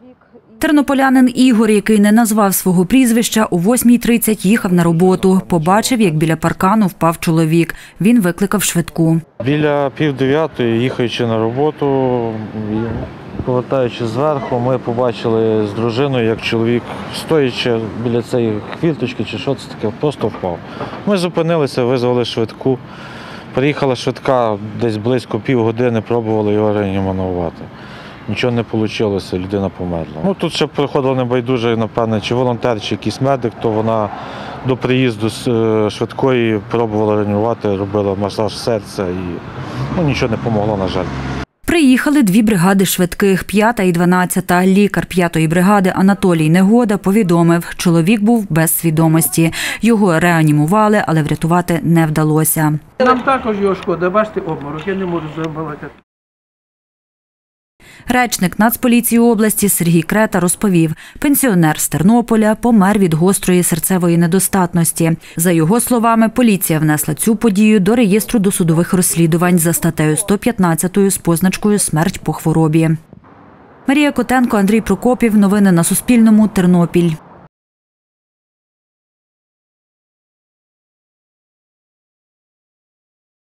Тернополянин Ігор, який не назвав свого прізвища, о 8:30 їхав на роботу. Побачив, як біля паркану впав чоловік. Він викликав швидку. Біля 8:30, їхаючи на роботу, повертаючи зверху, ми побачили з дружиною, як чоловік, стоячи біля цієї хвірточки чи що це таке, просто впав. Ми зупинилися, визвали швидку. Приїхала швидка, десь близько півгодини, пробували його реанімувати. Нічого не вийшло, людина померла. Тут ще приходила небайдуже, напевно, чи волонтер, чи якийсь медик, то вона до приїзду з швидкої пробувала реанімувати, робила масаж серця і нічого не помогло, на жаль. Приїхали 2 бригади швидких, 5-та і 12-та. Лікар 5-ї бригади Анатолій Негода повідомив, чоловік був без свідомості. Його реанімували, але врятувати не вдалося. Нам також його шкода, бачите, обморок, я не можу забавити. Речник Нацполіції області Сергій Крета розповів, пенсіонер з Тернополя помер від гострої серцевої недостатності. За його словами, поліція внесла цю подію до реєстру досудових розслідувань за статтею 115 з позначкою «Смерть по хворобі». Марія Котенко, Андрій Прокопів. Новини на Суспільному. Тернопіль.